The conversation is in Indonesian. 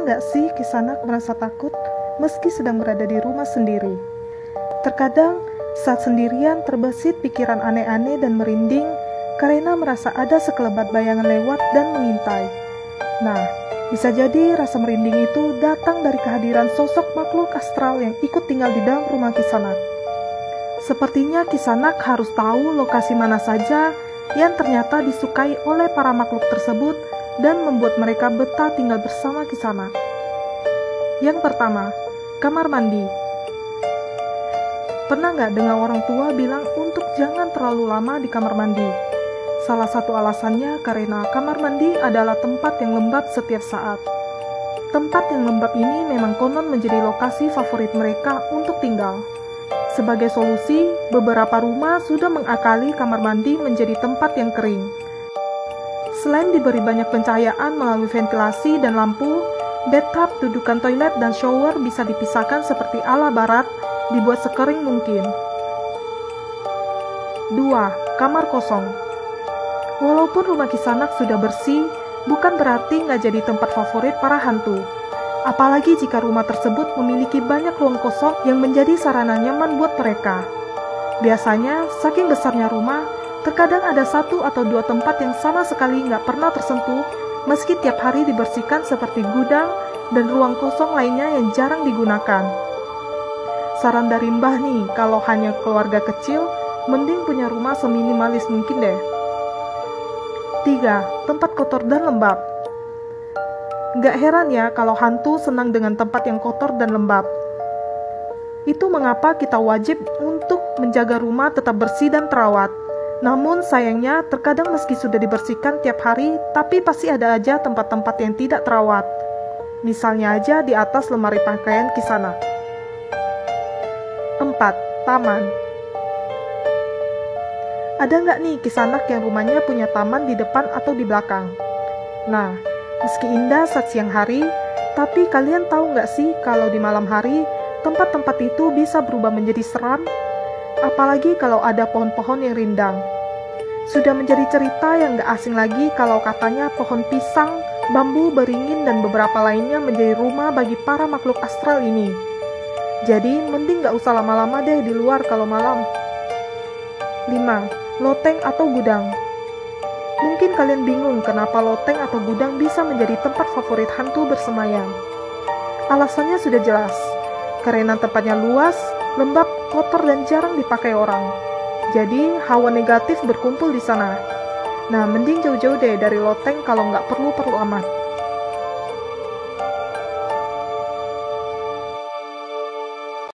nggak sih Kisanak merasa takut meski sedang berada di rumah sendiri? Terkadang saat sendirian terbesit pikiran aneh-aneh dan merinding karena merasa ada sekelebat bayangan lewat dan mengintai. Nah, bisa jadi rasa merinding itu datang dari kehadiran sosok makhluk astral yang ikut tinggal di dalam rumah Kisanak. Sepertinya Kisanak harus tahu lokasi mana saja yang ternyata disukai oleh para makhluk tersebut dan membuat mereka betah tinggal bersama Kisanak. Yang pertama, kamar mandi. Pernah nggak dengar orang tua bilang untuk jangan terlalu lama di kamar mandi? Salah satu alasannya karena kamar mandi adalah tempat yang lembab setiap saat. Tempat yang lembab ini memang konon menjadi lokasi favorit mereka untuk tinggal. Sebagai solusi, beberapa rumah sudah mengakali kamar mandi menjadi tempat yang kering. Selain diberi banyak pencahayaan melalui ventilasi dan lampu, bathtub, dudukan toilet, dan shower bisa dipisahkan seperti ala barat, dibuat sekering mungkin. 2. Kamar kosong. Walaupun rumah Kisanak sudah bersih, bukan berarti nggak jadi tempat favorit para hantu. Apalagi jika rumah tersebut memiliki banyak ruang kosong yang menjadi sarana nyaman buat mereka. Biasanya, saking besarnya rumah, terkadang ada 1 atau 2 tempat yang sama sekali nggak pernah tersentuh, meski tiap hari dibersihkan seperti gudang dan ruang kosong lainnya yang jarang digunakan. Saran dari Mbah nih, kalau hanya keluarga kecil, mending punya rumah seminimalis mungkin deh. 3. Tempat kotor dan lembab. Nggak heran ya kalau hantu senang dengan tempat yang kotor dan lembab. Itu mengapa kita wajib untuk menjaga rumah tetap bersih dan terawat. Namun sayangnya terkadang meski sudah dibersihkan tiap hari, tapi pasti ada aja tempat-tempat yang tidak terawat. Misalnya aja di atas lemari pakaian Kisanak. 4. Taman. Ada nggak nih Kisanak yang rumahnya punya taman di depan atau di belakang? Nah, meski indah saat siang hari, tapi kalian tahu nggak sih kalau di malam hari, tempat-tempat itu bisa berubah menjadi seram? Apalagi kalau ada pohon-pohon yang rindang. Sudah menjadi cerita yang gak asing lagi kalau katanya pohon pisang, bambu, beringin, dan beberapa lainnya menjadi rumah bagi para makhluk astral ini. Jadi, mending gak usah lama-lama deh di luar kalau malam. 5. Loteng atau gudang. Mungkin kalian bingung kenapa loteng atau gudang bisa menjadi tempat favorit hantu bersemayam. Alasannya sudah jelas, karena tempatnya luas, lembab, kotor, dan jarang dipakai orang. Jadi, hawa negatif berkumpul di sana. Nah, mending jauh-jauh deh dari loteng kalau nggak perlu-perlu amat.